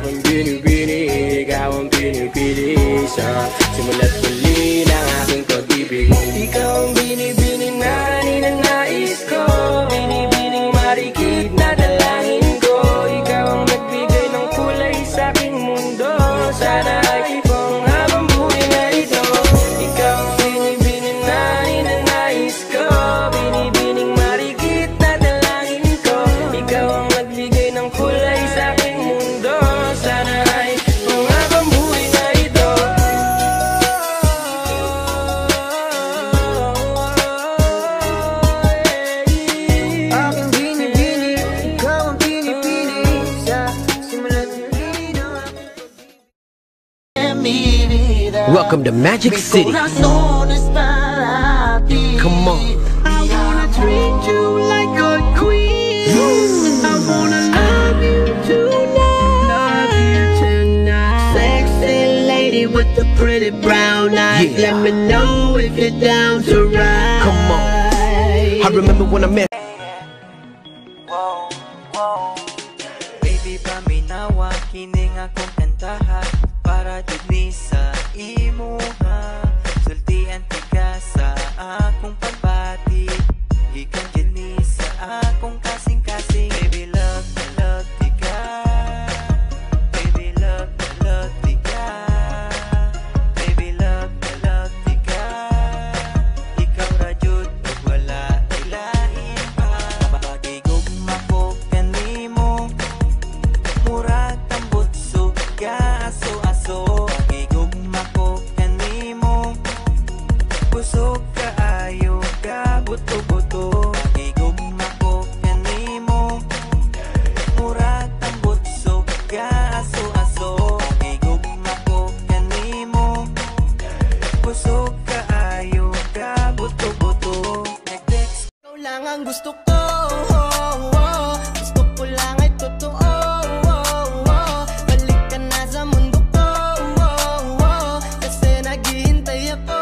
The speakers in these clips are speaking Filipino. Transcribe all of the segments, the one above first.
akong binibini, ikaw ang pinipili sa simula't huli ng aking pag-ibig. Ikaw ang binibini na ninanais ko, binibining marikit na dalangin ko. Ikaw ang nagbigay ng kulay sa aking mundo, sana ay kung habang buhay na ito. Ikaw ang binibini na ninanais ko, binibining marikit na dalangin ko. Ikaw ang nagbigay ng kulay sa aking mundo, sana ay kung habang buhay na ito. Aking binibini, ikaw ang pinipili sa simula't huli ng Welcome to Magic City. Come on. I wanna treat you like a queen. I wanna love you tonight. Sexy lady with the pretty brown eyes. Yeah. Let me know if you're down to ride. Come on. I remember when I met. Baby, paminawa, kining akong kantahan para dili sa imuha. Sultian tiga sa akong pagbati, ikan dili sa akong kasing-kasing. Baby, love tiga. Baby, love tiga. Baby, love tiga. Ikaw ra jud ug wala ilain pa. Pagigugma ko kanimo, murag tambot suga aso-aso. Pagigugma ko kanimo, busog kaayo ka buto-buto. Pagigugma ko kanimo, murag tambot suga aso-aso. Pagigugma ko kanimo, busog kaayo ka buto-buto. Nag-text Ikaw lang ang gusto ko, gusto ko lang ay totoo. Balik ka na sa mundo ko, kasi naghihintay ako.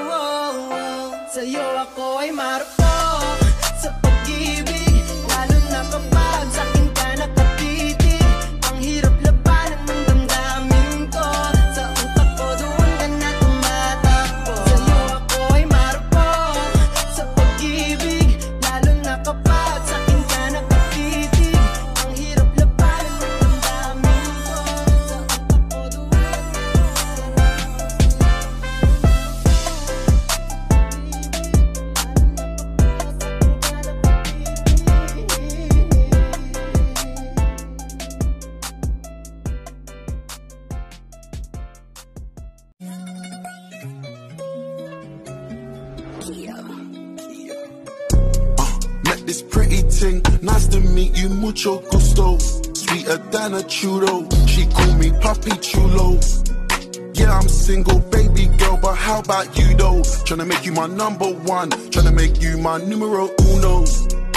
Sa'yo ako ay marupok sa pag-ibig, lalo na kapag sa'kin ka nakatitig. Ang hirap labanan ng damdamin ko, sa utak ko doon ka na tumatakbo. Sa'yo ako ay marupok sa pag-ibig, lalo na kapag sa'kin ka nakatitig. Ang hirap labanan ng damdamin ko, sa utak ko doon ka na Met this pretty ting, nice to meet you, mucho gusto. Sweeter than a churro, she call me Papi Chulo. Yeah, I'm single, baby girl, but how about you though? Tryna make you my number one, tryna make you my numero uno.